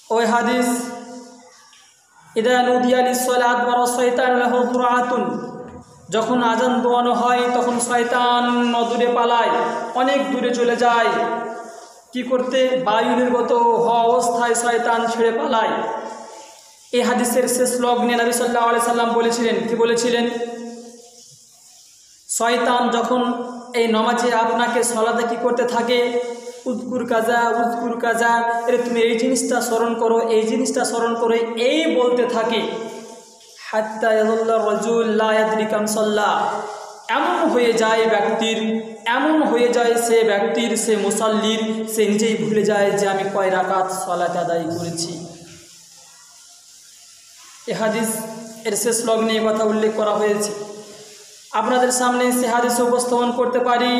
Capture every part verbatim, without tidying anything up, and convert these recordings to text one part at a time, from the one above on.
ওই হাদিস ইদা নুদিয়া লিস-সালাত ওয়া শাইতান লাহু দুরআতুন, যখন আজান দোয়ানো হয় তখন শয়তান দূরে পালায়, অনেক দূরে চলে যায়। কি করতে? বায়ু নির্গত হওয়া অবস্থায় শয়তান ছেড়ে পালায়। এই হাদিসের শেষ লগ্নে নবী সাল্লাল্লাহু আলাইহি সাল্লাম বলেছিলেন, কি বলেছিলেন? শয়তান যখন এই নমাজে আপনাকে সলাতে কি করতে থাকে, উজকুর কাজা উজকুর কাজা, এর তুমি এই জিনিসটা স্মরণ করো, এই জিনিসটা স্মরণ করো, এই বলতে থাকে। হাত্তা ইয়াযুল্লা রাজুল লা ইয়াদরি কাম সাল্লা, এমন হয়ে যায় ব্যক্তির, এমন হয়ে যায় সে ব্যক্তির, সে মুসাল্লির, সে নিজেই ভুলে যায় যে আমি কয় রাকাত সালাত আদায় করেছি। এ হাদিস এর শেষ লগ্নে এই কথা উল্লেখ করা হয়েছে। আপনাদের সামনে সে হাদিস উপস্থাপন করতে পারি।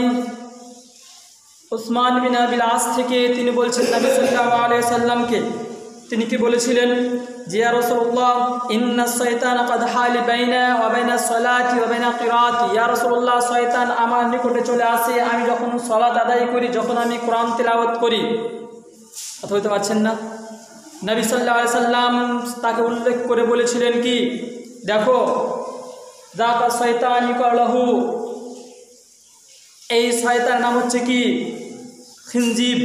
উসমান বিন আবিল আস থেকে তিনি বলছেন নবী সাল্লাল্লাহু আলাইহি সাল্লামকে, তিনি কি বলেছিলেন যে ইয়া রাসূলুল্লাহ ইন্নাস শাইতানা ক্বাদ হালা বাইনা ওয়া বাইনাস সালাতি ওয়া বাইনা কিরাআতি, ইয়া রাসূলুল্লাহ শয়তান আমার নিকটে চলে আসে আমি যখন সালাত আদায় করি, যখন আমি কোরআন তেলাওয়াত করি। কথা বলতে পারছেন না? নবী সাল্লাল্লাহু আলাইহি সাল্লাম তাকে উল্লেখ করে বলেছিলেন কি, দেখো যাকা শয়তান ইকালাহু, এই শয়তানের নাম হচ্ছে কি খিনজিব।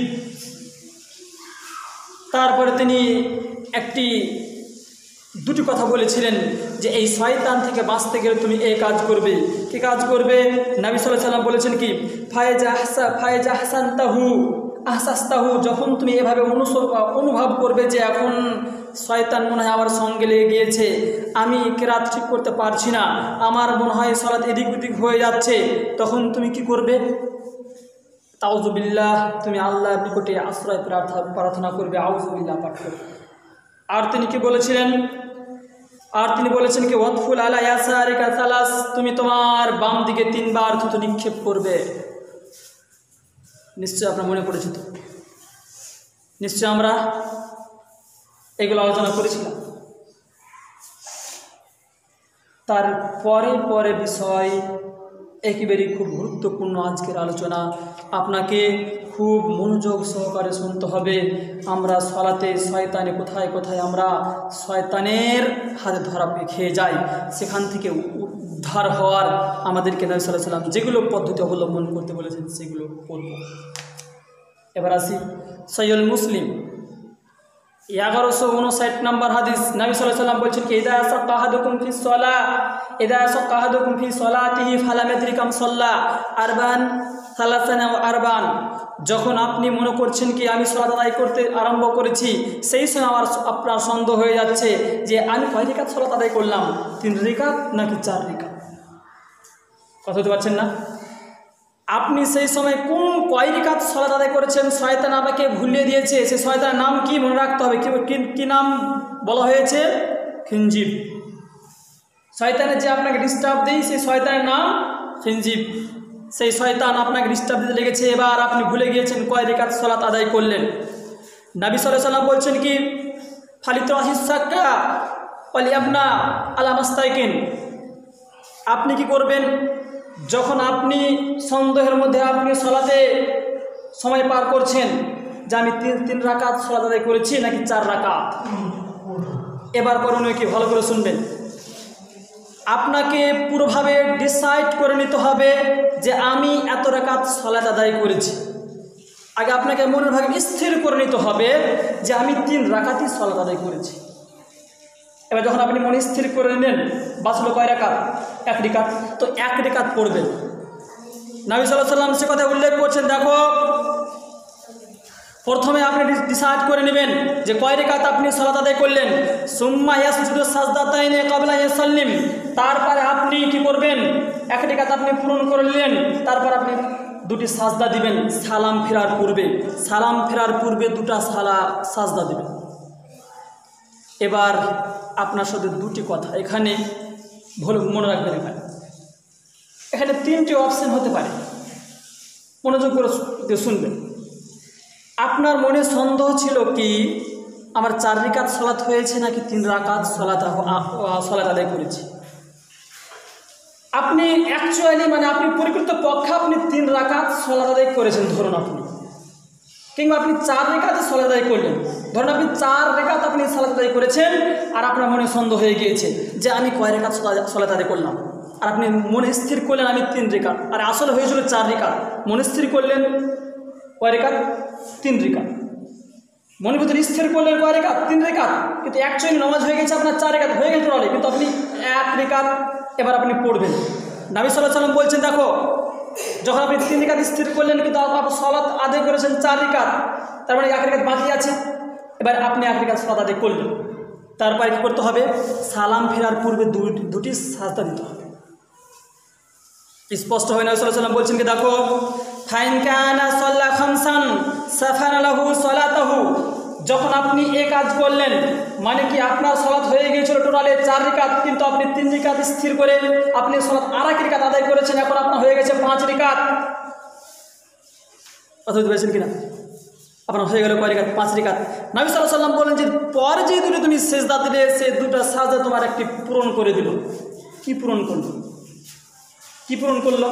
তারপরে তিনি একটি দুটি কথা বলেছিলেন যে এই শয়তান থেকে বাঁচতে গেলে তুমি এই কাজ করবে। কি কাজ করবে? নবী সাল্লাল্লাহু আলাইহি সাল্লাম বলেছেন কি, ফায়জা হাসা ফায়জা হাসানতাহু আহসাস্তাহু, যখন তুমি এভাবে অনুভব করবে যে এখন শয়তান মনে হয় আমার সঙ্গে লেগে গিয়েছে, আমি কেরাত ঠিক করতে পারছি না, আমার মনে হয় সালাত এদিক ওদিক হয়ে যাচ্ছে, তখন তুমি কি করবে? তাউযুবিল্লাহ, তুমি আল্লাহর নিকটে আশ্রয় প্রার্থনা করবে, আউযুবিল্লাহ পাঠ করবে। আর তিনি কি বলেছিলেন? আর তিনি বলেছেন কি ওয়াতফুল আলা ইয়াসারিকা সালাস, তুমি তোমার বাম দিকে তিনবার থুতু নিক্ষেপ করবে। নিশ্চয় আপনার মনে পড়েছে তো? নিশ্চয় আমরা এগুলো আলোচনা করেছিলাম। তার পরে পরে বিষয় একেবারেই খুব গুরুত্বপূর্ণ আজকের আলোচনা, আপনাকে খুব মনোযোগ সহকারে শুনতে হবে। আমরা সালাতে শয়তানে কোথায় কোথায় আমরা শয়তানের হাতে ধরা খেয়ে যাই, সেখান থেকে উদ্ধার হওয়ার আমাদেরকে নবী সাল্লাল্লাহু আলাইহি সাল্লাম যেগুলো পদ্ধতি অবলম্বন করতে বলেছেন সেগুলো করব। এবার আসি সহিহ মুসলিম এগারোশো উনষাট নম্বর হাদিস। নবী সাল্লাল্লাহু আলাইহি সাল্লাম বলছেন কি, ইদা সাক্কা আহাদুকুম ফি সলাহ ইদা সাক্কা আহাদুকুম ফি সলাতিহি ফালাম ইয়াদরি কাম সাল্লা আরবান সালাসান ওয়া আরবান, যখন আপনি মনে করছেন কি আমি সালাত আদায় করতে আরম্ভ করেছি, সেই সময় আমার আপনার সন্দেহ হয়ে যাচ্ছে যে আমি কয় রাকাত সালাত আদায় করলাম, তিন রাকাত নাকি চার রাকাত। কথা বলতে পারছেন না? আপনি সেই সময় কোন কয় রাকাত সালাত আদায় করেছেন শয়তান আপনাকে ভুলিয়ে দিয়েছে। সেই শয়তানের নাম কি মনে রাখতে হবে। কি কি নাম বলা হয়েছে? খিনজিব। শয়তানের যে আপনাকে ডিস্টার্ব দেয় সেই শয়তানের নাম খিনজিব। সেই শয়তান আপনাকে ডিস্টার্ব দিতে লেগেছে, এবার আপনি ভুলে গিয়েছেন কয় রাকাত সালাত আদায় করলেন। নবী সাল্লাল্লাহু আলাইহি সাল্লাম বলছেন কি, ফালিত্রাহিস সাক্কা ওয়ালিয়াবনা আলা মাস্তাইকিন, আপনি কি করবেন যখন আপনি সন্দেহের মধ্যে আপনি সালাতে সময় পার করছেন যে আমি তিন তিন রাকাত সালাত আদায় করেছি নাকি চার রাকাত, এবার করণীয় কি ভালো করে শুনবেন। আপনাকে পুরোভাবে ডিসাইড করে নিতে হবে যে আমি এত রাকাত সালাত আদায় করেছি। আগে আপনাকে মনের ভাগে স্থির করে নিতে হবে যে আমি তিন রাকাতই সালাত আদায় করেছি। এবার যখন আপনি মনে স্থির করে নিলেন, বাঁচলো কয় রাকাত? এক রাকাত। তো এক রাকাত পড়বেন। নবী সাল্লাল্লাহু আলাইহি সাল্লাম সে কথা উল্লেখ করছেন, দেখো প্রথমে আপনি ডিসাইড করে নেবেন যে কয় রাকাত আপনি সালাত আদায় করলেন। সুম্মা ইয়াসজুদু সাজদাতাইনি ক্বাবলা ইয়াসাল্লিম, তারপরে আপনি কি করবেন, এক রাকাত আপনি পূরণ করে নিলেন, তারপর আপনি দুটি সাজদা দিবেন সালাম ফেরার পূর্বে। সালাম ফেরার পূর্বে দুটা সালা সাজদা দিবেন। এবার আপনার সাথে দুটি কথা এখানে ভালো মনে রাখবেন, এখানে এখানে তিনটি অপশন হতে পারে, মনোযোগ করে শুনবেন। আপনার মনে সন্দেহ ছিল কি আমার চার রাকাত সালাত হয়েছে নাকি তিন রাকাত সালাত সালাত আদায় করেছি। আপনি অ্যাকচুয়ালি মানে আপনি পরিকৃত পক্ষে আপনি তিন রাকাত সালাত আদায় করেছেন ধরুন আপনি, কিংবা আপনি চার রেখাতে সালাত আদায় করলেন, ধরুন আপনি চার রেখাত আপনি সালাত আদায় করেছেন আর আপনার মনে সন্দেহ হয়ে গিয়েছে যে আমি কয় রেখাত সালাত আদায় করলাম, আর আপনি মনে স্থির করলেন আমি তিন রেখাত, আর আসলে হয়েছিল চার রেখাত। মনে স্থির করলেন কয় রেখাত? তিন রেখাত। মনের ভিতরে স্থির করলেন কয় রেখাত? তিন রেখাত। কিন্তু অ্যাকচুয়ালি নামাজ হয়ে গেছে আপনার চার রেখাত হয়ে গেছে বলে, কিন্তু আপনি এক রেখাত এবার আপনি পড়বেন। নবী সাল্লাল্লাহু আলাইহি ওয়াসাল্লাম বলছেন, দেখো যখন আপনি তিন রেখাত স্থির করলেন কিন্তু আপনি সালাত আদায় করেছেন চার রেখাত, তার মানে এক রেখাত বাকি আছে। এবার আপনি এক রেখাত সালাত আদায় করলেন, তারপরে কী করতে হবে? সালাম ফেরার পূর্বে দুটি সাজদা দিতে হবে। স্পষ্ট হয়। নবী সাল্লাল্লাহু আলাইহি ওয়াসাল্লাম বলছেন কি, দেখো ফাইন কানা সাল্লা খামসান সাফানা লাহু সালাতাহু, যখন আপনি এই কাজ করলেন মানে কি আপনার সালাত হয়ে গিয়েছিল টোটালে চার রেখাত, কিন্তু আপনি তিন রেখাত স্থির করে আপনি সালাত আর এক রেখাত আদায় করেছেন, এখন আপনার হয়ে গেছে পাঁচ রেখাত। কথা বুঝতে পেরেছেন কিনা? আপনার হয়ে গেল কয় রেখাত? পাঁচ রেখাত। নবী সাল্লাল্লাহু আলাইহি ওয়াসাল্লাম বলেন যে পরে যে দুটো তুমি সেজদা দিলে সে দুটো সাজদা তোমার একটি পূরণ করে দিল। কি পূরণ করলো? কি পূরণ করলো?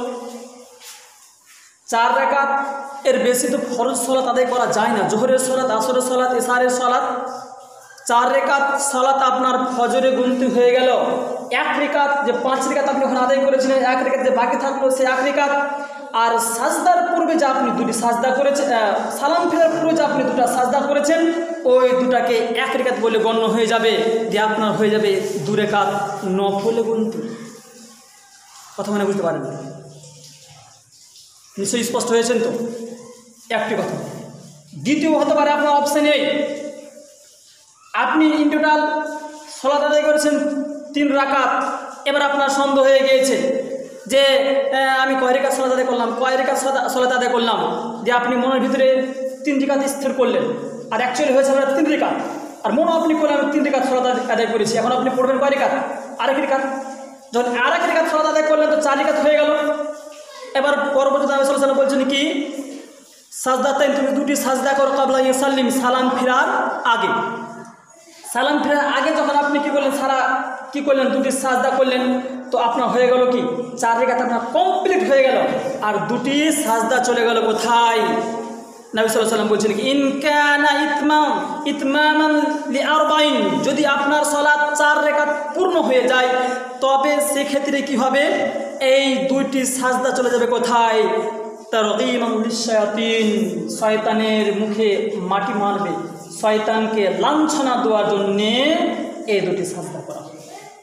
চার রাকাত এর বেশি তো ফরজ সালাত আদায় করা যায় না। জোহরের সালাত, আসরের সালাত, ইশারের সালাত, চার রেখাত সালাত আপনার ফজরে গুনতি হয়ে গেল। এক রেখাত যে পাঁচ রেখাত আপনি ওখানে আদায় করেছিলেন, এক রেখাত যে বাকি থাকলো সে এক রেখাত। আর সাজদার পূর্বে যে আপনি দুটি সাজদা করেছেন, সালাম ফেরার পূর্বে যে আপনি দুটা সাজদা করেছেন, ওই দুটাকে এক রেখাত বলে গণ্য হয়ে যাবে, যে আপনার হয়ে যাবে দু রেখাত নফলে গুনতি। কথা মনে বুঝতে পারেন? নিশ্চয়ই স্পষ্ট হয়েছেন তো? একটি কথা। দ্বিতীয় হতে পারে আপনার অপশান এই, আপনি ইন টোটাল সালাত আদায় করেছেন তিন রাকাত, এবার আপনার সন্দেহ হয়ে গিয়েছে যে আমি কয় রেখাত সালাত আদায় করলাম, কয় রেখাত সালাত আদায় করলাম, যে আপনি মনের ভিতরে তিন রেখাত স্থির করলেন, আর অ্যাকচুয়ালি হয়েছে আপনার তিন রেখাত, আর মনে আপনি করলেন আমি তিন রেখাত সালাত আদায় করেছি। এখন আপনি পড়বেন কয় রেখাত? আরেক রেখাত। যখন আরেক রেখাত সালাত আদায় করলেন তো চার রেখাত হয়ে গেল। এবার পরবর্তী নবী সাল্লাল্লাহু আলাইহি ওয়াসাল্লাম বলছেন কি, সাজদাতাইন, তুমি দুটি সাজদা করো কাবলা ইউসাল্লিম, সালাম ফেরার আগে। সালাম ফেরার আগে যখন আপনি কি করলেন, সারা কি করলেন, দুটি সাজদা করলেন, তো আপনার হয়ে গেল কি চার রেখাত আপনার কমপ্লিট হয়ে গেল, আর দুটি সাজদা চলে গেল কোথায়? নবী সাল্লাল্লাহু আলাইহি ওয়াসাল্লাম বলছেন কি, ইন কানা ইতমাম ইতমামান লিআরবাইন, যদি আপনার সালাত চার রেখাত পূর্ণ হয়ে যায় তবে সেক্ষেত্রে কি হবে? এই দুইটি সাজদা চলে যাবে কোথায়? তারগীমান লিশ-শায়াতিন, শয়তানের মুখে মাটি মারবে, শয়তানকে লাঞ্ছনা দেওয়ার জন্যে এই দুটি সাজদা করা হবে।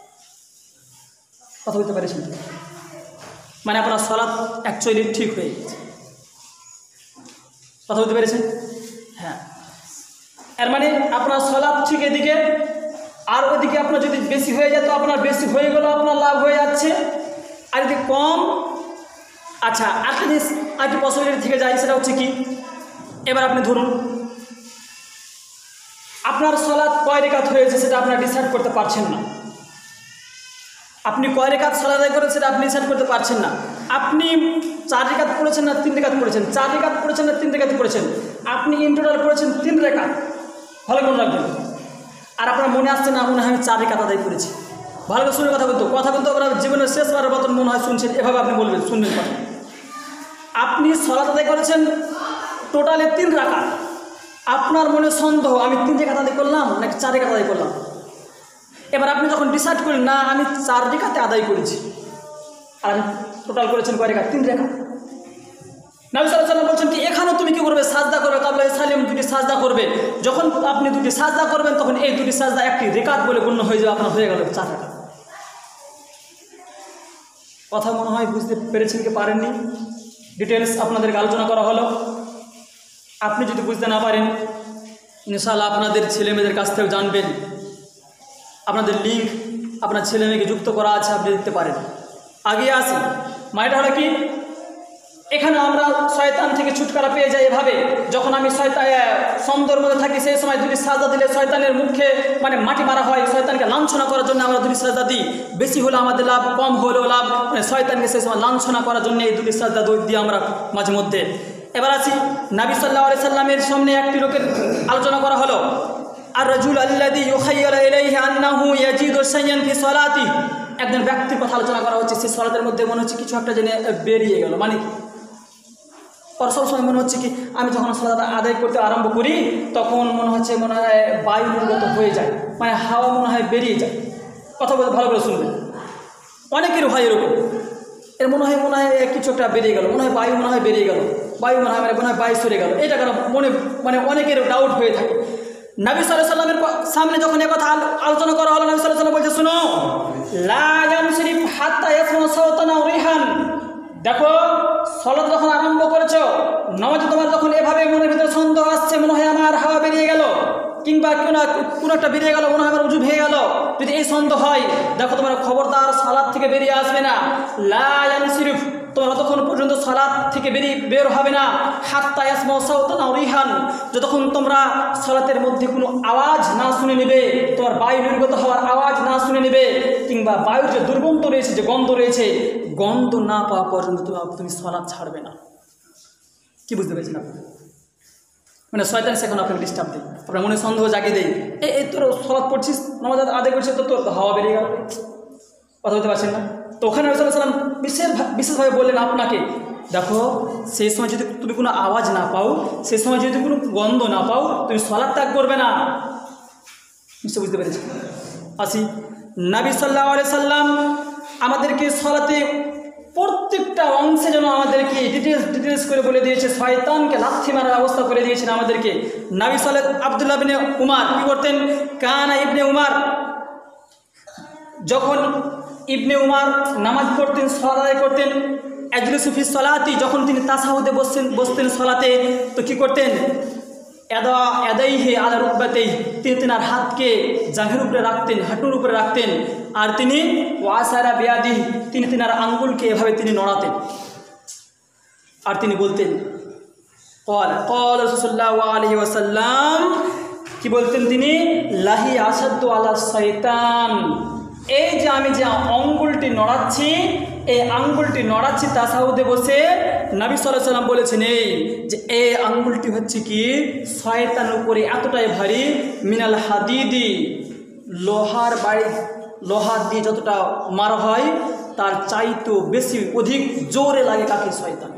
কথা বলতে পারছেন? মানে আপনার সালাত অ্যাকচুয়ালি ঠিক হয়ে গেছে। কথা বলতে পেরেছেন? হ্যাঁ, এর মানে আপনার সালাত ঠিক এদিকে, আর ওইদিকে আপনার যদি বেশি হয়ে যায় তো আপনার বেশি হয়ে গেল, আপনার লাভ হয়ে যাচ্ছে। আর যদি কম, আচ্ছা একটা জিনিস আরেকটি পসিবিলিটি থেকে যায়, সেটা হচ্ছে কি, এবার আপনি ধরুন আপনার সালাত কয় রেখাত হয়েছে সেটা আপনার ডিসাইড করতে পারছেন না। আপনি কয় রেখাত সালাত আদায় করেছেন সেটা আপনি ডিসাইড করতে পারছেন না। আপনি চার রেখাত পড়েছেন না তিন রেখাত পড়েছেন, চার রেখাত পড়েছেন না তিন রেখাত পড়েছেন, আপনি ইন টোটাল পড়েছেন তিন রেখাত, ভালো মনে রাখবেন। আর আপনার মনে আসছে না, মনে হয় আমি চার রেখাত আদায় করেছি। ভালো করে শুনে কথা বলতো, কথা বলতে আপনার জীবনের শেষবারের মতন মনে হয় শুনছেন, এভাবে আপনি বলবেন, শুনবেন কথা। আপনি সালাত আদায় করেছেন টোটালে তিন রাকাত, আপনার মনে সন্দেহ আমি তিন রেখাত আদায় করলাম নাকি চার রেখাত আদায় করলাম। এবার আপনি যখন ডিসাইড করেন না আমি চার রেখাতে আদায় করেছি, আর আমি টোটাল করেছেন কয় রেখা? তিন রেখা। নবী সাল্লাল্লাহু আলাইহি ওয়াসাল্লাম বলছেন কি, এখানেও তুমি কি করবে? সাজদা করবে, কাবলা সালাম দুটি সাজদা করবে। যখন আপনি দুটি সাজদা করবেন তখন এই দুটি সাজদা একটি রেখাত বলে গণ্য হয়ে যাবে, আপনার হয়ে গেল চার রেখা। কথা মনে হয় বুঝতে পেরেছেন কি পারেননি? ডিটেলস আপনাদেরকে আলোচনা করা হলো। আপনি যদি বুঝতে না পারেন ইনশাআল্লাহ আপনাদের ছেলে মেয়েদের কাছ থেকেও জানবেন। আপনাদের লিঙ্ক আপনার ছেলে মেয়েকে যুক্ত করা আছে, আপনি দেখতে পারেন। আগে আসি, মায়েটা হলো কি, এখানে আমরা শয়তান থেকে ছুটকারা পেয়ে যাই এভাবে, যখন আমি শয়তান সন্দেহের মধ্যে থাকি সেই সময় দুটি সাজদা দিলে শয়তানের মুখে মানে মাটি মারা হয়, শয়তানকে লাঞ্ছনা করার জন্য আমরা দুটি সাজদা দিই। বেশি হলে আমাদের লাভ, কম হলেও লাভ, মানে শয়তানকে সেই সময় লাঞ্ছনা করার জন্য এই দুটি সাজদা দিই আমরা মাঝে মধ্যে। এবার আসি, নবী সাল্লাল্লাহু আলাইহি সাল্লামের সামনে একটি লোকের আলোচনা করা হলো, আর রাজুল আল্লাযী ইউখায়্যালু ইলাইহি আন্নাহু ইয়াজিদু শাইয়ান ফি সালাতি, একজন ব্যক্তির কথা আলোচনা করা হচ্ছে, সে সালাতের মধ্যে মনে হচ্ছে কিছু একটা জেনে বেরিয়ে গেল। মানে ওর সবসময় মনে হচ্ছে কি আমি যখন সালাত আদায় করতে আরম্ভ করি তখন মনে হচ্ছে মনে হয় বায়ু নির্গত হয়ে যায়, মানে হাওয়া মনে হয় বেরিয়ে যায়। কথা বলতে ভালো করে শুনবেন, অনেকের হয় এরকম, এর মনে হয় মনে হয় কিছু একটা বেরিয়ে গেল, মনে হয় বায়ু মনে হয় বেরিয়ে গেল, বায়ু মনে হয় মানে মনে হয় বায়ু সরে গেল, এটা কেন মনে মানে অনেকের ডাউট হয়ে থাকে। নবী সাল্লাল্লাহু আলাইহি সাল্লামের সামনে যখন এই কথা আলোচনা করা হলো, নবী সাল্লাল্লাহু আলাইহি সাল্লাম বলছে শুনো, লা ইয়ানসিরিফ হাত্তা ইয়াসমা সাওতান আও রিহান। দেখো সালাত যখন আরম্ভ করেছো, নামাজে তোমার যখন এভাবে মনের ভিতরে সন্দেহ আসছে, মনে হয় আমার হাওয়া বেরিয়ে গেল কিংবা কোনো কোনো একটা বেরিয়ে গেল, মনে হয় আমার উজু ভেঙে গেল, যদি এই সন্দেহ হয়, দেখো তোমার খবরদার সালাত থেকে বেরিয়ে আসবে না। লা ইয়ানসিরিফ, তোমরা ততক্ষণ পর্যন্ত সালাত থেকে বেরিয়ে বের হবে না, হাত্তা ইয়াসমা সাওতান আও রিহান, যতক্ষণ তোমরা সালাতের মধ্যে কোনো আওয়াজ না শুনে নেবে, তোমার বায়ু নির্গত হওয়ার আওয়াজ না শুনে নেবে, কিংবা বায়ুর যে দুর্গন্ধ রয়েছে, যে গন্ধ রয়েছে, গন্ধ না পাওয়া পর্যন্ত তুমি তুমি সালাত ছাড়বে না। কি বুঝতে পেরেছেন আপনি? মানে শয়তান সেখন আপনাকে ডিস্টার্ব দেয়, আপনার মনে সন্দেহ জাগিয়ে দেয়, এই এই তোর সালাত পড়ছিস, নামাজ আদায় করছিস, তো তোর হাওয়া বেরিয়ে গেল, কথা বলতে পারছেন না। তো ওখানে রাসূল সাল্লাল্লাহু আলাইহি ওয়াসাল্লাম বিশেষ বিশেষভাবে বললেন আপনাকে, দেখো সেই সময় যদি তুমি কোনো আওয়াজ না পাও, সেই সময় যদি কোনো গন্ধ না পাও, তুমি সালাত ত্যাগ করবে না। নিশ্চয় বুঝতে পেরেছি। আসি, নবী সাল্লাল্লাহু আলাইহি সাল্লাম আমাদেরকে সালাতে প্রত্যেকটা অংশে যেন আমাদেরকে ডিটেলস ডিটেলস করে বলে দিয়েছে, শয়তানকে লাথি মারার ব্যবস্থা করে দিয়েছেন আমাদেরকে। নবী সাল্লাল্লাহু আব্দুল্লাহ ইবনে উমার কি করতেন, কানা ইবনে উমার, যখন ইবনে উমার নামাজ পড়তেন, সালাত আদায় করতেন, আজলিসু ফি সালাতি, যখন তিনি তাশাহুদে বসতেন বসতেন সালাতে, তো কি করতেন, এদা এদাইহি আলা রুকবাতাইহি, তিনি তেনার হাতকে জাঘের উপরে রাখতেন, হাঁটুর উপরে রাখতেন, আর তিনি ওয়াসারা বিয়াদিহি, তিনি তেনার আঙ্গুলকে এভাবে তিনি নড়াতেন, আর তিনি বলতেন ক্বালা ক্বালা রাসূলুল্লাহ আলাইহি ওয়াসাল্লাম, কি বলতেন তিনি, লাহি আসাদ্দু আলা শাইতান, এই যে আমি যে আঙ্গুলটি নড়াচ্ছি, এই আঙ্গুলটি নড়াচ্ছি তাশাহুদে বসে, নবী সাল্লাল্লাহু আলাইহি ওয়াসাল্লাম বলেছেন এই যে এই আঙ্গুলটি হচ্ছে কি শয়তানের উপরে এতটাই ভারী, মিনাল হাদিদি, লোহার বাড়ি, লোহার দিয়ে যতটা মারা হয় তার চাইতেও বেশি অধিক জোরে লাগে কাকে, শয়তান।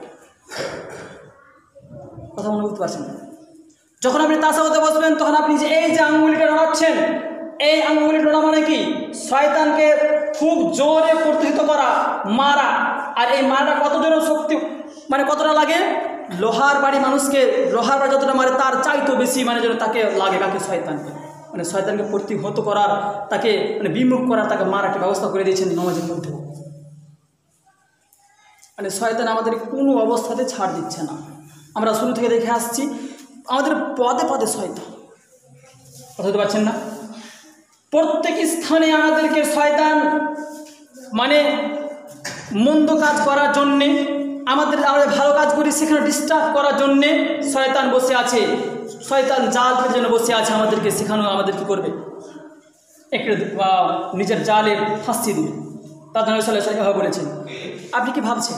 কথা মনে বুঝতে পারছেন? যখন আপনি তাশাহুদে বসবেন তখন আপনি যে এই যে আঙ্গুলটা নড়াচ্ছেন, এই আঙ্গুলি টোনা মানে কি, শয়তানকে খুব জোরে প্রতিহত করা, মারা। আর এই মারাটা কত জোরে শক্তি, মানে কতটা লাগে, লোহার বাড়ি মানুষকে লোহার বাড়ি যতটা মারে তার চাইতো বেশি মানে যেন তাকে লাগে কাকে, শয়তানকে। মানে শয়তানকে প্রতিহত করার, তাকে মানে বিমুখ করার, তাকে মারার একটা ব্যবস্থা করে দিয়েছেন নামাজের মধ্যে। মানে শয়তান আমাদের কোনো অবস্থাতে ছাড় দিচ্ছে না, আমরা শুরু থেকে দেখে আসছি, আমাদের পদে পদে শয়তান। কথা বলতে পারছেন না? প্রত্যেক স্থানে আমাদেরকে শয়তান মানে মন্দ কাজ করার জন্যে, আমাদের আমরা ভালো কাজ করি সেখানে ডিস্টার্ব করার জন্যে শয়তান বসে আছে, শয়তান জাল ফেলে জন্য বসে আছে, আমাদেরকে সেখানেও আমাদের কী করবে, একটু নিজের জালে ফাঁসি দিবে। তার জন্য সাল্লাল্লাহু বলেছেন। আপনি কি ভাবছেন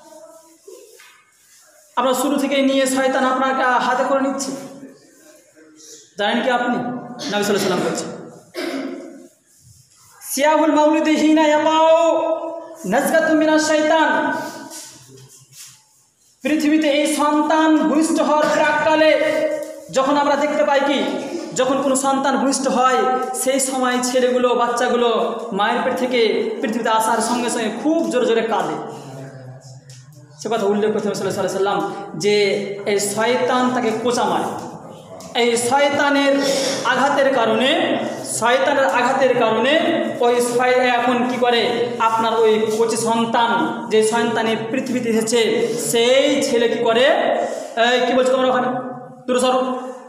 আমরা শুরু থেকে নিয়ে শয়তান আপনাকে হাতে করে নিচ্ছে? জানেন কি আপনি? নবী সাল্লাল্লাহু আলাইহি ওয়াসাল্লাম বলছেন, সিয়াহুল মাউলিদি হিনা ইয়াকাউ নাজগাতুম মিনাশ শাইতান, পৃথিবীতে এই সন্তান ভূমিষ্ঠ হওয়ার প্রাককালে যখন আমরা দেখতে পাই কি, যখন কোনো সন্তান ভূমিষ্ঠ হয় সেই সময় ছেলেগুলো, বাচ্চাগুলো মায়ের পেট থেকে পৃথিবীতে আসার সঙ্গে সঙ্গে খুব জোরে জোরে কাঁদে। সে কথা উল্লেখ করতে হবে সাল্লাল্লাহু আলাইহি ওয়াসাল্লাম যে এই শয়তান তাকে কোঁচা মারে, এই শয়তানের আঘাতের কারণে, শয়তানের আঘাতের কারণে ওই এখন কি করে, আপনার ওই কচি সন্তান, যে সন্তানের পৃথিবীতে এসেছে সেই ছেলে কি করে, কি বলছো তোমরা ওখানে দূরে সরো,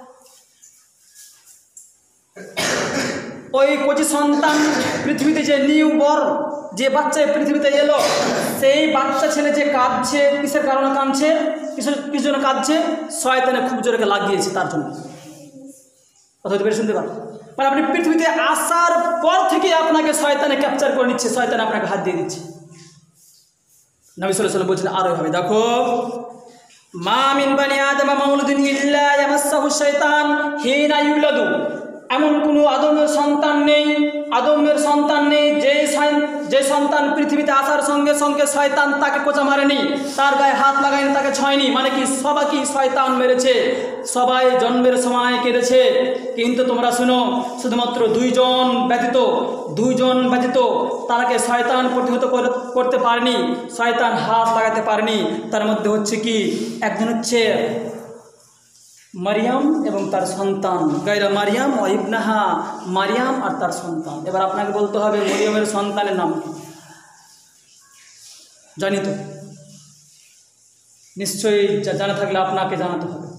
ওই কচি সন্তান পৃথিবীতে যে নিউ বর্ন, যে বাচ্চা পৃথিবীতে এলো, সেই বাচ্চা ছেলে যে কাঁদছে, কিসের কারণে কাঁদছে, কিসের কিসের জন্য কাঁদছে, শয়তানে খুব জোরে লাগিয়েছে তার জন্য। কথা হতে পেরে শুনতে পারেন? মানে আপনি পৃথিবীতে আসার পর থেকে আপনাকে শয়তানে ক্যাপচার করে নিচ্ছে, শয়তানে আপনাকে হাত দিয়ে দিচ্ছে। নবী সাল্লাল্লাহু আলাইহি ওয়াসাল্লাম বলছেন আরো ভাবে, দেখো, মা মিন বানি আদম মাউলুদিন ইল্লা ইয়ামাসসাহু শাইতান হিনা ইউলাদু, এমন কোনো আদমের সন্তান নেই, আদমের সন্তান নেই যে যে সন্তান পৃথিবীতে আসার সঙ্গে সঙ্গে শয়তান তাকে কোচা মারেনি, তার গায়ে হাত লাগায়নি, তাকে ছয়নি, মানে কি সবাইকে শয়তান মেরেছে, সবাই জন্মের সময় কেঁদেছে। কিন্তু তোমরা শুনো, শুধুমাত্র দুইজন ব্যতীত দুইজন ব্যতীত তারাকে শয়তান প্রতিহত করতে পারেনি, শয়তান হাত লাগাতে পারেনি। তার মধ্যে হচ্ছে কি, একজন হচ্ছে মারিয়াম এবং তার সন্তান, গায়রা মারিয়াম ও ইবনাহা, মারিয়াম আর তার সন্তান। এবার আপনাকে বলতে হবে মরিয়মের সন্তানের নাম কি? জানি তো, নিশ্চয়ই জানা থাকলে আপনাকে জানাতে হবে।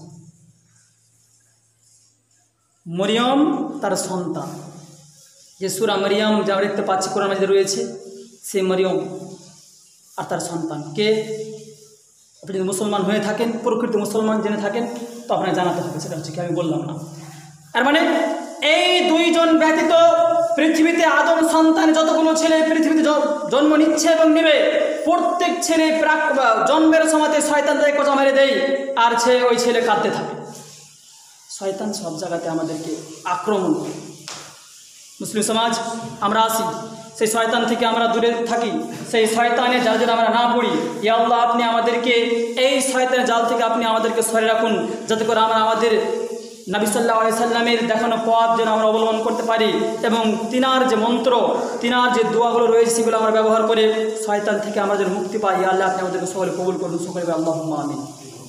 মরিয়ম তার সন্তান, যে সূরা মারিয়াম যা দেখতে পাচ্ছি কোরআন মাজিদে রয়েছে, সেই মরিয়ম আর তার সন্তান কে? আপনি যদি মুসলমান হয়ে থাকেন, প্রকৃত মুসলমান জেনে থাকেন, তো আপনাকে জানাতে হবে। সেটা হচ্ছে কি, আমি বললাম না। আর মানে এই দুইজন ব্যতীত পৃথিবীতে আদম সন্তান যতগুলো ছেলে পৃথিবীতে জন্ম নিচ্ছে এবং নেবে, প্রত্যেক ছেলে প্রাক জন্মের সময়তে শয়তান তাকে কোচা মেরে দেয়, আর সে ওই ছেলে কাঁদতে থাকে। শয়তান সব জায়গাতে আমাদেরকে আক্রমণ করে। মুসলিম সমাজ আমরা আসি, সেই শয়তান থেকে আমরা দূরে থাকি, সেই শয়তানের জাল যেন আমরা না পড়ি। ইয়া আল্লাহ, আপনি আমাদেরকে এই শয়তানের জাল থেকে আপনি আমাদেরকে সরে রাখুন, যাতে করে আমরা আমাদের নবী সাল্লাল্লাহু আলাইহি সাল্লামের দেখানো পথ যেন আমরা অবলম্বন করতে পারি, এবং তিনার যে মন্ত্র, তিনার যে দোয়াগুলো রয়েছে সেগুলো আমরা ব্যবহার করে শয়তান থেকে আমরা যেন মুক্তি পাই। ইয়া আল্লাহ, আপনি আমাদেরকে সকলে কবুল করুন, সকলে আল্লাহুম্মা আমিন।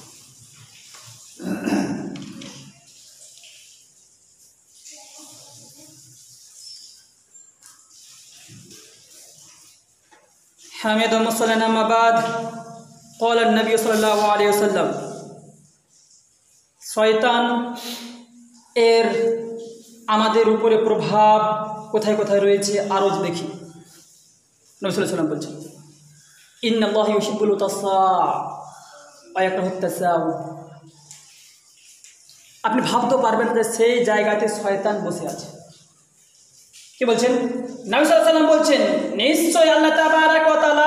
حميد ومصلنا ما بعد قال النبي صلى الله عليه وسلم শয়তান এর আমাদের উপরে প্রভাব কোথায় কোথায় রয়েছে আরও দেখি। নবী সাল্লাল্লাহু আলাইহি ওয়াসাল্লাম বলছেন, ইন্নাল্লাহা ইউহিব্বুল তাসাউ ওয়া ইয়াকরাহুত তাসাউ। আপনি ভাবতে পারবেন যে সেই জায়গাতে শয়তান বসে আছে। কি বলছেন? নবী সাল্লাল্লাহু আলাইহি ওয়াসাল্লাম বলছেন, নিশ্চয় আল্লাহ তাবারক ওয়া তাআলা,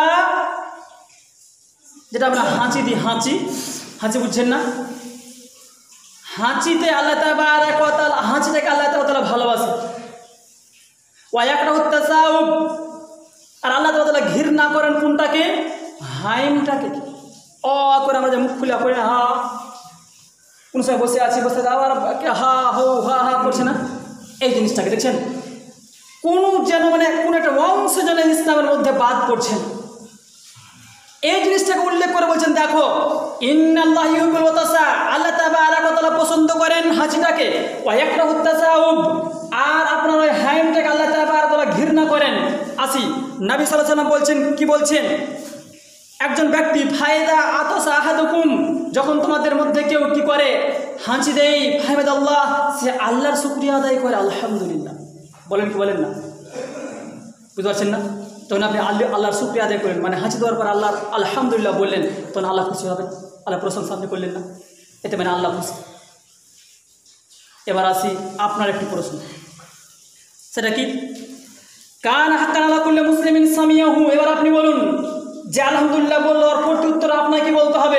যেটা আমরা হাঁচি দিই, হাঁচি হাঁচি বুঝছেন না? হাঁচিতে আল্লাহ তাবারক ওয়া তাআলা, হাঁচিটাকে আল্লাহ তাআলা ভালোবাসে। ওয়া ইয়াকরাহুত তাসাউব, আর আল্লাহ তাআলা ঘৃণা করেন কোনটাকে? হাইমটাকে। অ করে আমরা যে মুখ খুলে পড়ে হা, কোন সময় বসে আছি, বসে আবার হা হো হা হা করছে না, এই জিনিসটাকে দেখছেন? কোনো যেন মানে কোনো একটা অংশ যেন ইসলামের মধ্যে বাদ পড়ছেন, এই জিনিসটাকে উল্লেখ করে বলছেন, দেখো ইন্নাল্লাহা ইউহিব্বুল তাসা, আল্লাহ তাবারক ওয়া তাআলা পছন্দ করেন হাঁচিটাকে, ওয়া ইয়াকরাহুত তাসাউব, আর আপনার ওই হাইমটাকে আল্লাহ তাবারক ওয়া তাআলা ঘৃণা করেন। আসি, নবী সাল্লাল্লাহু আলাইহি ওয়াসাল্লাম বলছেন, কি বলছেন? একজন ব্যক্তি ফায়দা আতাসা আহাদুকুম, যখন তোমাদের মধ্যে কেউ কি করে? হাঁচি দেয়, ফাহমিদাল্লাহ, সে আল্লাহর শুকরিয়া আদায় করে, আলহামদুলিল্লাহ বলেন, কি বলেন না? বুঝতে পারছেন না? তখন আপনি আল্লাহ আল্লাহর শুকরিয়া আদায় করলেন, মানে হাঁচি দেওয়ার পর আল্লাহর আলহামদুলিল্লাহ বললেন, তখন আল্লাহ খুশি হবেন, আল্লাহ প্রশংসা আপনি করলেন না, এতে মানে আল্লাহ খুশি। এবার আসি আপনার একটি প্রশ্ন, সেটা কি? কান হাক্কান আলা কুল্লি মুসলিমিন সামিয়াহু। এবার আপনি বলুন যে আলহামদুলিল্লাহ বললো, আর প্রতি উত্তর আপনাকে বলতে হবে।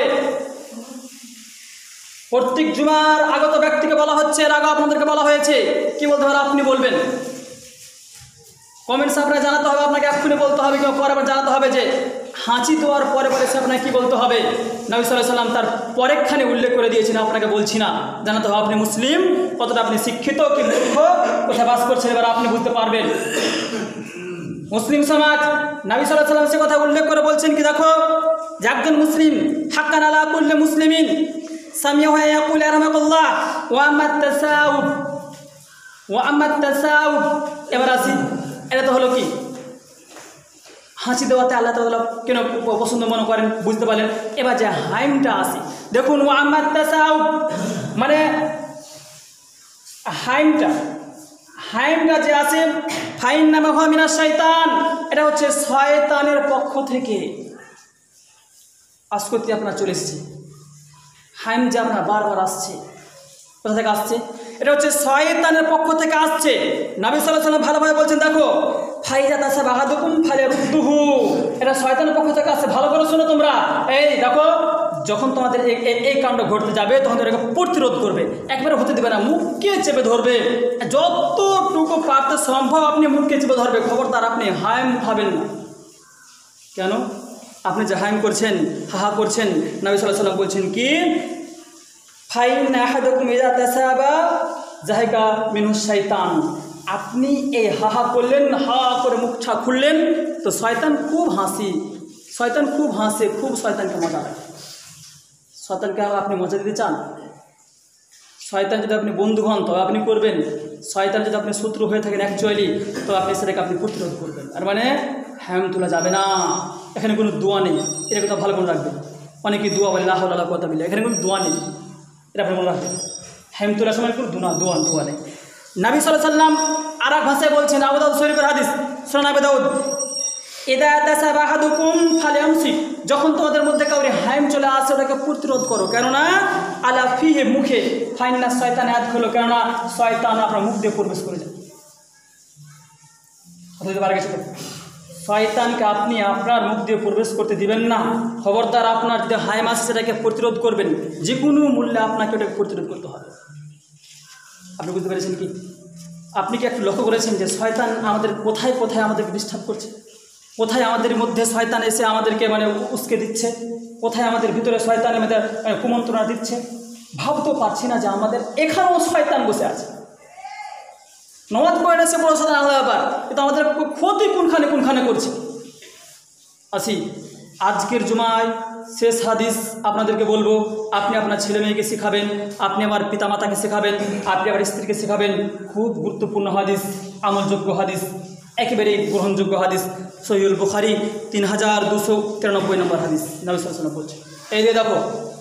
প্রত্যেক জুমার আগত ব্যক্তিকে বলা হচ্ছে, এর আগে আপনাদেরকে বলা হয়েছে, কি বলতে হবে আপনি বলবেন। কমেন্টস আপনাকে জানাতে হবে, আপনাকে এক্ষুনি বলতে হবে, কিংবা পরে আবার জানাতে হবে যে হাঁচি দেওয়ার পরে পরে সে আপনাকে কী বলতে হবে। নবী সাল্লাল্লাহু আলাইহি ওয়াসাল্লাম তার পরেক্ষণে উল্লেখ করে দিয়েছেন, আপনাকে বলছি না। জানাতে হবে আপনি মুসলিম, কতটা আপনি শিক্ষিত কি মূর্খ, কোথায় বাস করছেন, এবার আপনি বুঝতে পারবেন। মুসলিম সমাজ নবী সাল্লাল্লাহু আলাইহি ওয়াসাল্লাম সে কথা উল্লেখ করে বলছেন কি, দেখো যে একজন মুসলিম হাক্কান আলা কুল্লি মুসলিমিন সামিয়াহু ইয়াকুল রাহমাকুল্লাহ ওয়া আম্মাত তাসাউব ওয়া আম্মাত তাসাউব। এবার আসি, এটা তো হলো কি হাসি দেওয়াতে আল্লাহ তাআলা কেন পছন্দ মনে করেন, বুঝতে পারলেন। এবার যে হাইমটা আসি, দেখুন ওয়া আম্মাত তাসাউব মানে হাইমটা হাইমটা যে আছে, ফাইন নামা হুয়া মিনাশ শয়তান, এটা হচ্ছে শয়তানের পক্ষ থেকে। আজকতি আপনার চলে এসেছে, হাইম যে আপনার বারবার আসছে, কোথা থেকে আসছে? এটা হচ্ছে শয়তানের পক্ষ থেকে আসছে। নবী সাল্লাল্লাহু আলাইহি ওয়াসাল্লাম ভালোভাবে বলছেন, দেখো ফাইজা তাসাবা আহাদুকুম ফালিরুদ্দুহু, এটা শয়তানের পক্ষ থেকে আসছে, ভালো করে শোনো তোমরা। এই দেখো, যখন তোমাদের এই কাণ্ড ঘটতে যাবে তখন এটাকে প্রতিরোধ করবে, একবারে হতে দেবে না, মুখকে চেপে ধরবে, যতটুকু পারতে সম্ভব আপনি মুখকে চেপে ধরবে, খবরদার আপনি হাইম উঠাবেন না। কেন? আপনি জাহাইম করছেন, হাহা করছেন, নবী সাল্লাল্লাহু আলাইহি ওয়াসাল্লাম বলছেন কি ফাইন আহাদুকুম ইযা তাসাবা যাহিকা মিনহু শাইতান। আপনি এই হাহা করলেন, হা করে মুখটা খুললেন, তো শয়তান খুব হাসি, শয়তান খুব হাসে, খুব শয়তানকে মজা দেয়। শয়তানকে আপনি মজা দিতে চান? শয়তান যদি আপনি বন্ধু হন তবে আপনি করবেন, শয়তান যদি আপনি শত্রু হয়ে থাকেন অ্যাকচুয়ালি, তো আপনি সেটাকে আপনি প্রতিরোধ করবেন। আর মানে হ্যাম তোলা যাবে না, এখানে কোনো দোয়া নেই, এটা কথা ভালো করে রাখবেন। অনেকেই দোয়া বলে লা হাওলা ওয়ালা কুওয়াতা বিল্লাহ, এখানে কোনো দোয়া নেই, এটা আপনি মনে রাখবেন। হ্যাম তোলার সময় কোনো দোয়া দোয়া দোয়া নেই। নবী সাল্লাল্লাহু আলাইহি ওয়াসাল্লাম আর এক ভাষায় বলছেন, আবু দাউদ শরীফের হাদিস, সুনান আবু দাউদ, ইদা তাসাবা আহাদুকুম ফালইউমসিক, যখন তোমাদের মধ্যে কাউরে হাইম চলে আসে ওটাকে প্রতিরোধ করো, কেননা আলা ফিহি মুখে ফাইন্না শয়তান আদখুলু, কেননা শয়তান আপনার মুখ দিয়ে প্রবেশ করে যায়। হতে পারে গেছে, শয়তানকে আপনি আপনার মুখ দিয়ে প্রবেশ করতে দিবেন না। খবরদার, আপনার যদি হাইম আসে সেটাকে প্রতিরোধ করবেন, যে কোনো মূল্যে আপনাকে ওটাকে প্রতিরোধ করতে হবে। আপনি বুঝতে পেরেছেন কি? আপনি কি একটু লক্ষ্য করেছেন যে শয়তান আমাদের কোথায় কোথায় আমাদেরকে ডিস্টার্ব করছে? কোথায় আমাদের মধ্যে শয়তান এসে আমাদেরকে মানে উস্কে দিচ্ছে? কোথায় আমাদের ভিতরে শয়তান আমাদের কুমন্ত্রণা দিচ্ছে? ভাবতেও পারছি না যে আমাদের এখানেও শয়তান বসে আছে। নমাজ পড়ে সে বড় শয়তান আলাদা ব্যাপার, কিন্তু আমাদের ক্ষতি কোনখানে কোনখানে করছে। আসি আজকের জুমায় শেষ হাদিস আপনাদেরকে বলবো, আপনি আপনার ছেলে মেয়েকে শেখাবেন, আপনি আমার পিতামাতাকে শেখাবেন, আপনি আমার স্ত্রীকে শেখাবেন। খুব গুরুত্বপূর্ণ হাদিস, আমলযোগ্য হাদিস, একেবারে গ্রহণযোগ্য হাদিস, সহিহুল বুখারী তিন হাজার দুশো তিরানব্বই নম্বর হাদিস। নবী সাল্লাল্লাহু আলাইহি ওয়াসাল্লাম বলছে, এই যে দেখো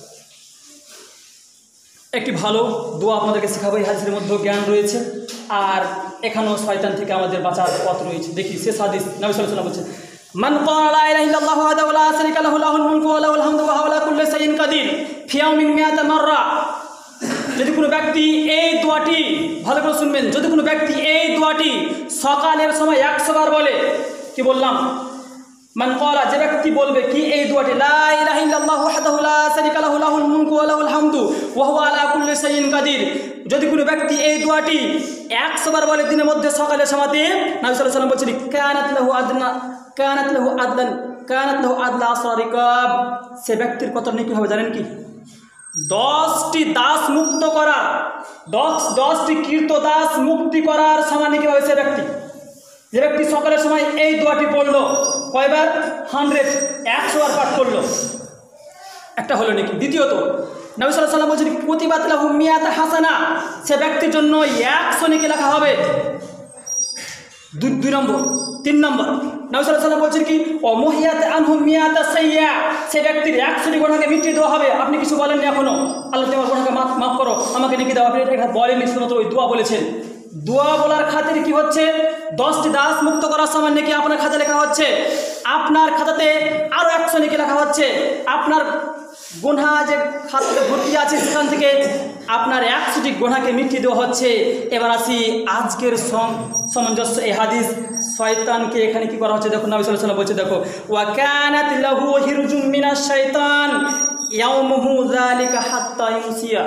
একটি ভালো দোয়া আপনাদেরকে শেখাবো। এই হাদিসের মধ্যে জ্ঞান রয়েছে, আর এখানেও শয়তান থেকে আমাদের বাঁচার পথ রয়েছে। দেখি শেষ হাদিস, নবী সাল্লাল্লাহু আলাইহি ওয়াসাল্লাম বলছে, মান ক্বালা লা ইলাহা ইল্লাল্লাহু ওয়াহদাহু লা শারীকা লাহু লাহুল মুলকু ওয়া লাহুল হামদু ওয়া হুয়া আলা কুল্লি শাইইন কাদির ফি ইয়াউমিন মিআতা মাররা। যদি কোনো ব্যক্তি এই দোয়াটি, ভালো করে শুনবেন, যদি কোনো ব্যক্তি এই দোয়াটি সকালের সময় একশো বার বলে, কি বললাম? মান ক্বালা, যে ব্যক্তি বলবে কি এই দোয়াটি, লা ইলাহা ইল্লাল্লাহু ওয়াহদাহু লা শারীকা লাহু লাহুল মুলকু ওয়া লাহুল হামদু ওয়া হুয়া আলা কুল্লি শাইইন কাদির, যদি কোনো ব্যক্তি এই দোয়াটি একশো বার বলে দিনের মধ্যে সকালের সময়তে, নবী সাল্লাল্লাহু আলাইহি ওয়াসাল্লাম বলছেন, কানাত লাহু আদনা কানাত লাহু আদলান কানাত লাহু আদলা আসরা রিকাব, সে ব্যক্তির কত নেকি হবে জানেন কি? দশটি দাস মুক্ত করার, দশ দশটি কীর্ত দাস মুক্তি করার সমান নাকি হবে সে ব্যক্তি। যে ব্যক্তি সকালের সময় এই দোয়াটি পড়লো, কয়বার? হান্ড্রেড, একশো বার পাঠ করলো, একটা হলো নাকি। দ্বিতীয়ত নবী সাল্লাল্লাহু আলাইহি ওয়াসাল্লাম বলছেন, কুতিবাত লাহু মিয়াতা হাসানা, সে ব্যক্তির জন্য একশো নেকি লেখা হবে। দুই দুই নম্বর তিন নম্বর নবী সাল্লাল্লাহু আলাইহি ওয়াসাল্লাম বলছেন কি, ও মুহিয়াত আনহু মিয়াতা সাইয়্যা, সে ব্যক্তির একশোটি গুনাহকে মিটিয়ে দেওয়া হবে। আপনি কিছু বলেননি এখনো, আল্লাহ তোমার গুনাহকে মাফ মাফ করো, আমাকে নেকি দাও, আপনি এটা বলেননি, শুধুমাত্র ওই দোয়া বলেছেন। দোয়া বলার খাতিরে কি হচ্ছে? দশটি দাস মুক্ত করার সময় নাকি আপনার খাতে লেখা হচ্ছে, আপনার খাতাতে আরও একশো নাকি লেখা হচ্ছে, আপনার গুনাহ যে খাতাতে ভর্তি আছে সেখান থেকে আপনার একশোটি গুনাহকে মিটিয়ে দেওয়া হচ্ছে। এবার আসি আজকের সামঞ্জস্য এই হাদিস, শয়তানকে এখানে কি করা হচ্ছে দেখো, নবী সাল্লাল্লাহু আলাইহি ওয়াসাল্লাম বলছে, দেখো, ওয়া কানাত লাহু হিরজুম মিনাশ শাইতান ইয়াউমুহু যালিকা হাত্তা ইউসিয়া।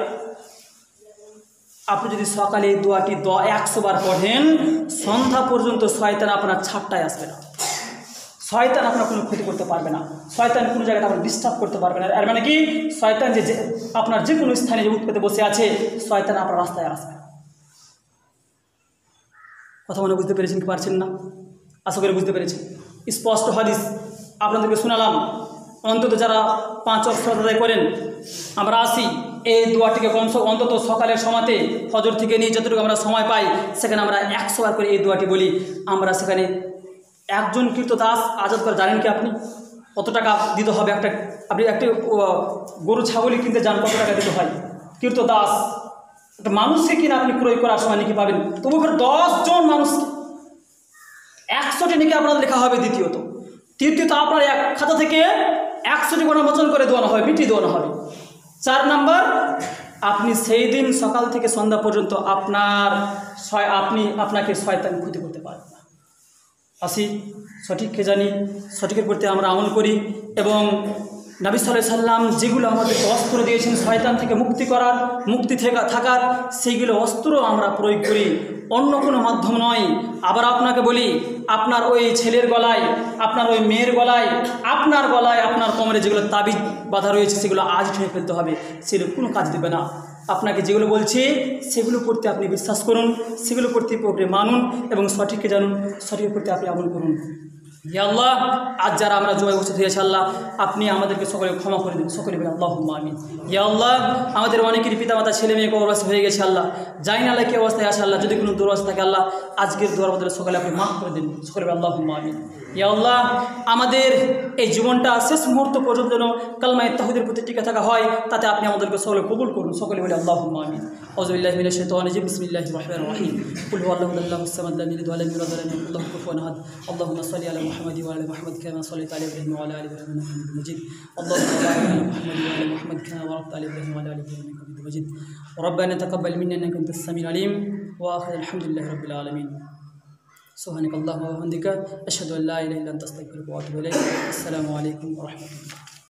আপনি যদি সকালে এই দোয়াটি একশো বার পড়েন, সন্ধ্যা পর্যন্ত শয়তান আপনার ছাপটায় আসবে না, শয়তান আপনার কোনো ক্ষতি করতে পারবে না, শয়তান কোনো জায়গায় আপনার ডিস্টার্ব করতে পারবে না। আর মানে কি, শয়তান যে আপনার যে কোনো স্থানে যে উৎপেতে বসে আছে, শয়তান আপনার রাস্তায় আসবে। কথা মনে বুঝতে পেরেছেন কি পারছেন না? আশা করে বুঝতে পেরেছেন। স্পষ্ট হাদিস আপনাদেরকে শোনালাম, অন্তত যারা পাঁচ ওয়াক্ত আদায় করেন, আমরা আসি এই দোয়াটিকে অন্তত সকালের সময়তে ফজর থেকে নিয়ে যতটুকু আমরা সময় পাই সেখানে আমরা একশো বার করে এই দোয়াটি বলি। আমরা সেখানে একজন কীর্ত দাস আজাদ করে, জানেন কি আপনি কত টাকা দিতে হবে? একটা আপনি একটি গরু ছাগলি কিনতে যান, কত টাকা দিতে হয়? কীর্ত দাস একটা মানুষকে কিনা আপনি ক্রয় করার সময় নাকি পাবেন, তবু ফের দশজন মানুষকে একশোটি নাকি আপনার লেখা হবে। দ্বিতীয়ত তৃতীয়ত আপনার এক খাতা থেকে একশোটি গুনাহ মোচন করে দেওয়ানো হবে, মিটিয়ে দেওয়ানো হবে। চার নাম্বার, আপনি সেই দিন সকাল থেকে সন্ধ্যা পর্যন্ত আপনার আপনি আপনাকে শয়তান ক্ষতি করতে পারবেন না। আসি সঠিককে জানি, সঠিকের প্রতি আমরা আমল করি এবং নবী সাল্লাল্লাহু আলাইহি সাল্লাম যেগুলো আমাদেরকে অস্ত্র দিয়েছেন শয়তান থেকে মুক্তি করার, মুক্তি থেকে থাকার, সেইগুলো অস্ত্র আমরা প্রয়োগ করি, অন্য কোনো মাধ্যম নয়। আবার আপনাকে বলি, আপনার ওই ছেলের গলায়, আপনার ওই মেয়ের গলায়, আপনার গলায়, আপনার কোমরে যেগুলো তাবিজ বাঁধা রয়েছে সেগুলো আজ ঠেকে ফেলতে হবে, সেগুলো কোনো কাজ দেবে না। আপনাকে যেগুলো বলছি সেগুলো করতে আপনি বিশ্বাস করুন, সেগুলো করতে মানুন এবং সঠিককে জানুন, সঠিক করতে আপনি আমল করুন। ইয়া আল্লাহ, আজ যারা আমরা জয় উপস্থিত হয়েছে আল্লাহ, আপনি আমাদেরকে সকলে ক্ষমা করে দিন, সকলে বলে আল্লাহুম্মা আমিন। ইয়া আল্লাহ, আমাদের অনেকের পিতামাতা ছেলে মেয়ে কবরবাসী হয়ে গেছে আল্লাহ, জানি না আল্লাহ কী অবস্থায় আছে আল্লাহ, যদি কোনো দুর্বস্থা থাকে আল্লাহ আজকের দোয়ার বদলে সকলে আপনি মাফ করে দিন, সকলে বলে আল্লাহুম্মা আমিন। ইয়া আল্লাহ, আমাদের এই জীবনটা শেষ মুহূর্ত পর্যন্ত যেন কালমায়ে তাওহীদের প্রতি টিকে থাকা হয়, তাতে আপনি আমাদেরকে সকলে কবুল করুন, সকলে বলে আল্লাহুম্মা আমিন। আউযু বিল্লাহি মিনাশ শাইতানির রাজিম, বিসমিল্লাহির রহমানির রহিম। কুল হুয়াল্লাহু আল্লাহুস সামাদ লাম ইয়ালিদ ওয়া লাম ইউলাদ ওয়া লাম ইয়াকুল লাহু কুফুওয়ান আহাদ। আল্লাহুম্মা সাল্লি আলা মুহাম্মাদি ওয়া আলা মুহাম্মাদ কামা সাল্লাইতা আলা ইব্রাহিম ওয়া আলা আলি ইব্রাহিম ইন্নাকা হামিদুম মাজিদ। আল্লাহুম্মা বারিক আলা মুহাম্মাদি ওয়া আলা মুহাম্মাদ কামা বারাকতা আলা ইব্রাহিম ওয়া আলা আলি ইব্রাহিম ইন্নাকা হামিদুম মাজিদ। রব্বানা তাকাব্বাল মিন্না ইন্নাকা আনতাস সামিউল আলিম ওয়া আখিরুল হামদুলিল্লাহি রাব্বিল আলামিন। সুবহানাকাল্লাহুম্মা ওয়া বিহামদিকা আশহাদু আল্লা ইলাহা ইল্লা আনতা আস্তাগফিরুকা ওয়া আতুবু ইলাইক। আসসালামু আলাইকুম ওয়া রাহমাতুল্লাহ।